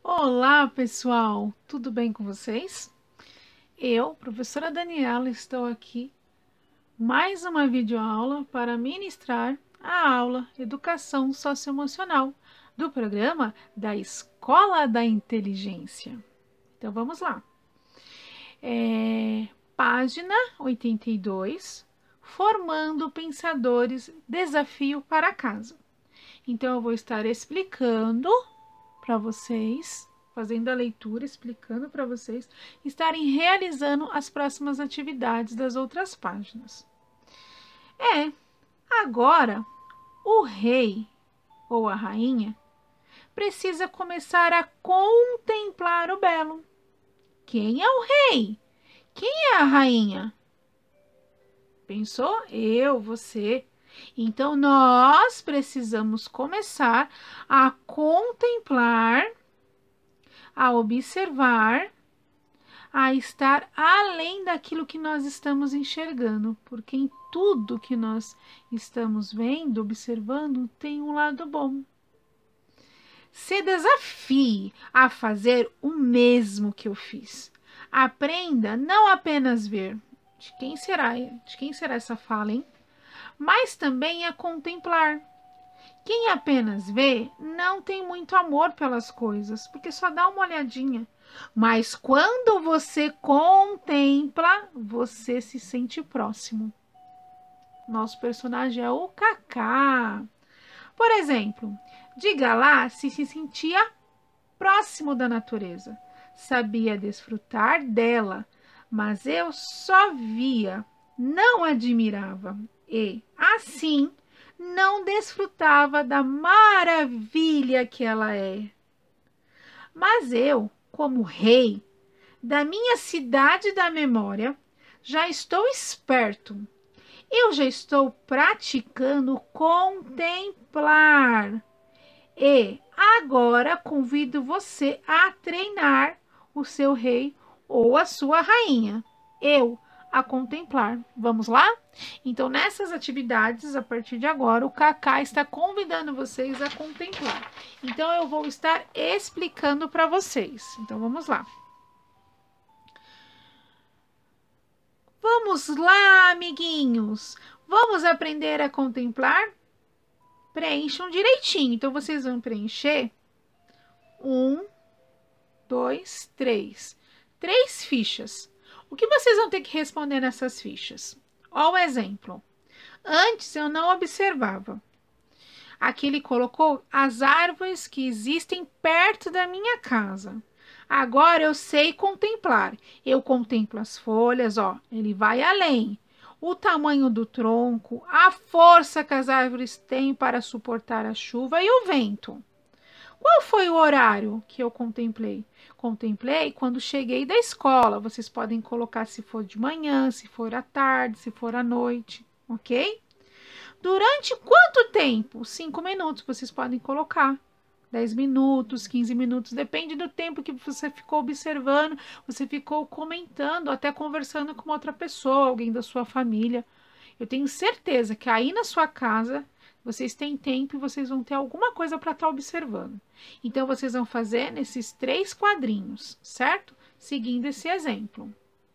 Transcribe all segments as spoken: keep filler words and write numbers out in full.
Olá, pessoal! Tudo bem com vocês? Eu, professora Daniela, estou aqui mais uma videoaula para ministrar a aula Educação Socioemocional do programa da Escola da Inteligência. Então, vamos lá. É, página oitenta e dois, Formando Pensadores, Desafio para Casa. Então, eu vou estar explicando para vocês, fazendo a leitura, explicando para vocês, estarem realizando as próximas atividades das outras páginas. É, agora, o rei ou a rainha precisa começar a contemplar o belo. Quem é o rei? Quem é a rainha? Pensou? Eu, você. Então, nós precisamos começar a contemplar, a observar, a estar além daquilo que nós estamos enxergando, porque em tudo que nós estamos vendo, observando, tem um lado bom. Se desafie a fazer o mesmo que eu fiz. Aprenda não apenas ver. De quem será? De quem será essa fala, hein? Mas também a contemplar. Quem apenas vê não tem muito amor pelas coisas, porque só dá uma olhadinha. Mas quando você contempla, você se sente próximo. Nosso personagem é o Kaká. Por exemplo, diga lá se se sentia próximo da natureza. Sabia desfrutar dela, mas eu só via, não admirava. E, assim, não desfrutava da maravilha que ela é. Mas eu, como rei da minha cidade da memória, já estou esperto. Eu já estou praticando contemplar. E agora convido você a treinar o seu rei ou a sua rainha. Eu a contemplar. Vamos lá? Então, nessas atividades, a partir de agora, o Kaká está convidando vocês a contemplar. Então, eu vou estar explicando para vocês. Então, vamos lá. Vamos lá, amiguinhos. Vamos aprender a contemplar? Preencham direitinho. Então, vocês vão preencher um, dois, três. Três fichas. O que vocês vão ter que responder nessas fichas? Ó o exemplo. Antes eu não observava. Aqui ele colocou as árvores que existem perto da minha casa. Agora eu sei contemplar. Eu contemplo as folhas, ó. Ele vai além. O tamanho do tronco, a força que as árvores têm para suportar a chuva e o vento. Qual foi o horário que eu contemplei? Contemplei quando cheguei da escola. Vocês podem colocar se for de manhã, se for à tarde, se for à noite, ok? Durante quanto tempo? Cinco minutos vocês podem colocar. Dez minutos, quinze minutos, depende do tempo que você ficou observando, você ficou comentando, até conversando com outra pessoa, alguém da sua família. Eu tenho certeza que aí na sua casa vocês têm tempo e vocês vão ter alguma coisa para estar observando. Então, vocês vão fazer nesses três quadrinhos, certo? Seguindo esse exemplo.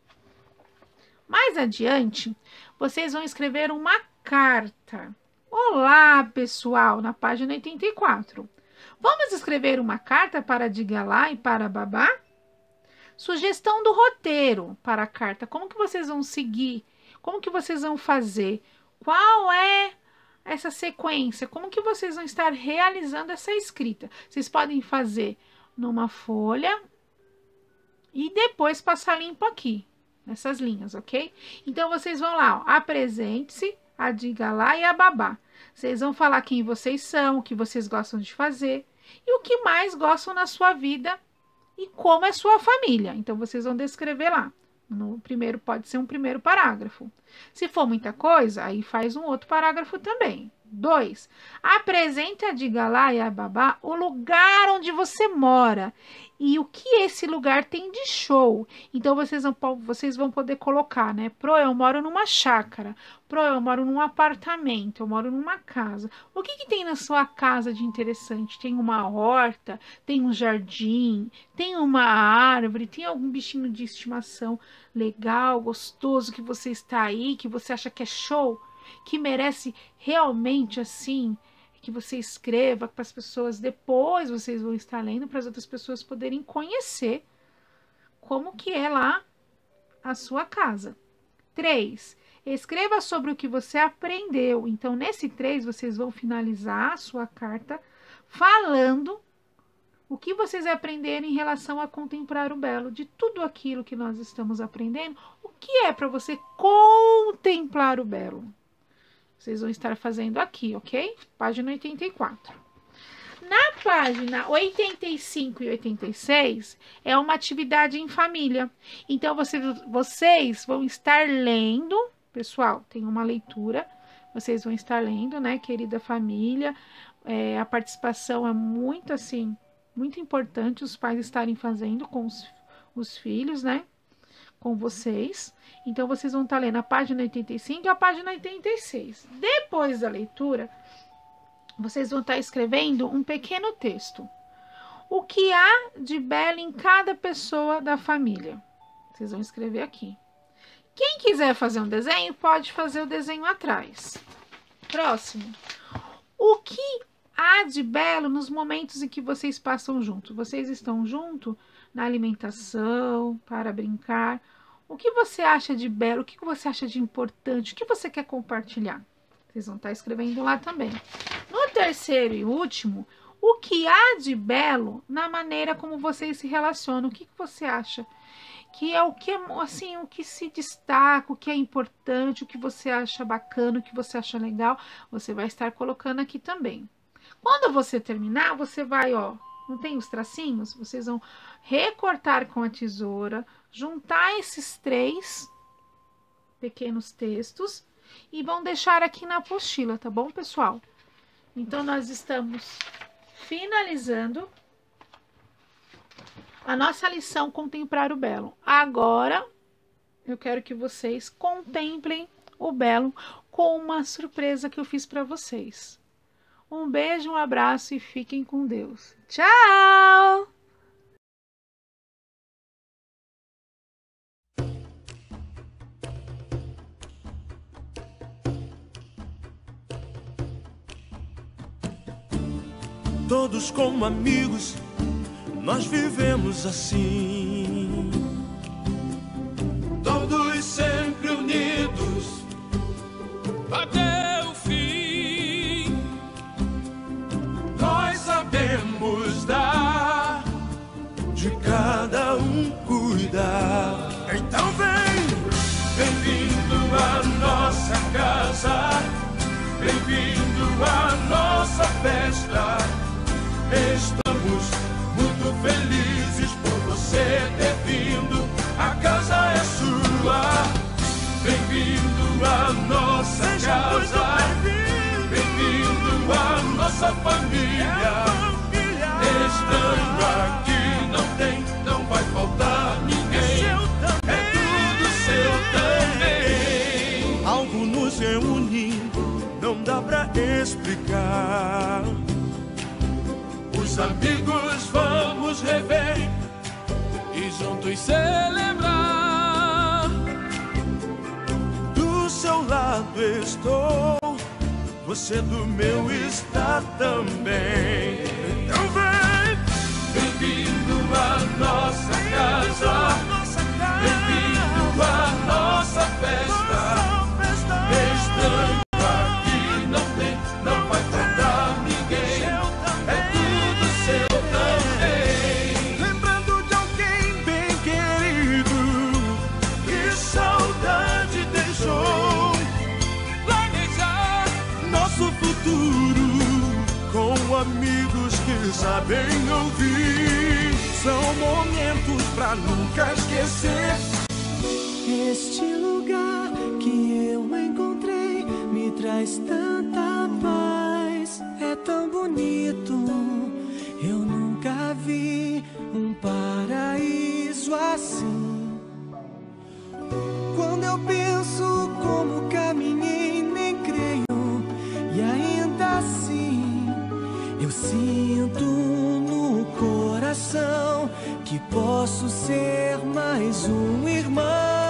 Mais adiante, vocês vão escrever uma carta. Olá, pessoal, na página oitenta e quatro. Vamos escrever uma carta para Digalá e para Babá? Sugestão do roteiro para a carta. Como que vocês vão seguir? Como que vocês vão fazer? Qual é essa sequência? Como que vocês vão estar realizando essa escrita? Vocês podem fazer numa folha e depois passar limpo aqui, nessas linhas, ok? Então, vocês vão lá, ó, apresente-se, a diga lá e a babá. Vocês vão falar quem vocês são, o que vocês gostam de fazer e o que mais gostam na sua vida e como é sua família. Então, vocês vão descrever lá. No primeiro, pode ser um primeiro parágrafo. Se for muita coisa, aí faz um outro parágrafo também, Dois, apresenta, diga lá e a babá o lugar onde você mora e o que esse lugar tem de show. Então, vocês vão, vocês vão poder colocar, né? Pro, eu moro numa chácara. Pro, eu moro num apartamento. Eu moro numa casa. O que que tem na sua casa de interessante? Tem uma horta? Tem um jardim? Tem uma árvore? Tem algum bichinho de estimação legal, gostoso, que você está aí, que você acha que é show? Que merece realmente, assim, que você escreva para as pessoas, depois vocês vão estar lendo, para as outras pessoas poderem conhecer como que é lá a sua casa. Três, escreva sobre o que você aprendeu. Então, nesse três, vocês vão finalizar a sua carta falando o que vocês aprenderam em relação a contemplar o belo, de tudo aquilo que nós estamos aprendendo, o que é para você contemplar o belo? Vocês vão estar fazendo aqui, ok? Página oitenta e quatro. Na página oitenta e cinco e oitenta e seis, é uma atividade em família. Então, vocês, vocês vão estar lendo, pessoal, tem uma leitura, vocês vão estar lendo, né, querida família. É, a participação é muito, assim, muito importante os pais estarem fazendo com os, os filhos, né? Com vocês. Então, vocês vão estar lendo a página oitenta e cinco e a página oitenta e seis. Depois da leitura, vocês vão estar escrevendo um pequeno texto. O que há de belo em cada pessoa da família? Vocês vão escrever aqui. Quem quiser fazer um desenho, pode fazer o desenho atrás. Próximo. O que há de belo nos momentos em que vocês passam juntos? Vocês estão juntos na alimentação, para brincar. O que você acha de belo? O que você acha de importante? O que você quer compartilhar? Vocês vão estar escrevendo lá também. No terceiro e último, o que há de belo na maneira como vocês se relacionam? O que você acha? Que é o que, assim, o que se destaca, o que é importante, o que você acha bacana, o que você acha legal, você vai estar colocando aqui também. Quando você terminar, você vai, ó, não tem os tracinhos? Vocês vão recortar com a tesoura, juntar esses três pequenos textos e vão deixar aqui na apostila, tá bom, pessoal? Então, nós estamos finalizando a nossa lição Contemplar o Belo. Agora, eu quero que vocês contemplem o belo com uma surpresa que eu fiz para vocês. Um beijo, um abraço e fiquem com Deus. Tchau! Todos como amigos, nós vivemos assim. Todos sempre unidos até o fim. Nós sabemos dar, de cada um cuidar. Então vem, bem-vindo à nossa casa, bem-vindo à nossa festa. Estamos muito felizes por você ter vindo. A casa é sua. Bem-vindo à nossa casa. Bem-vindo à nossa família. Estando aqui não tem, não vai faltar ninguém. É tudo seu também. Algo nos reúne, não dá pra explicar. Os amigos vamos rever e juntos celebrar. Do seu lado estou, você do meu está também. Então vem, bem-vindo à nossa casa, bem-vindo à nossa festa. Estranho aqui não tem, não vai faltar ninguém. Amigos que sabem ouvir, são momentos pra nunca esquecer. Este lugar que eu encontrei me traz tanta paz é tão bonito. Eu nunca vi um paraíso assim. Quando eu penso como caminhei, nem creio, e ainda assim eu sinto no coração que posso ser mais um irmão.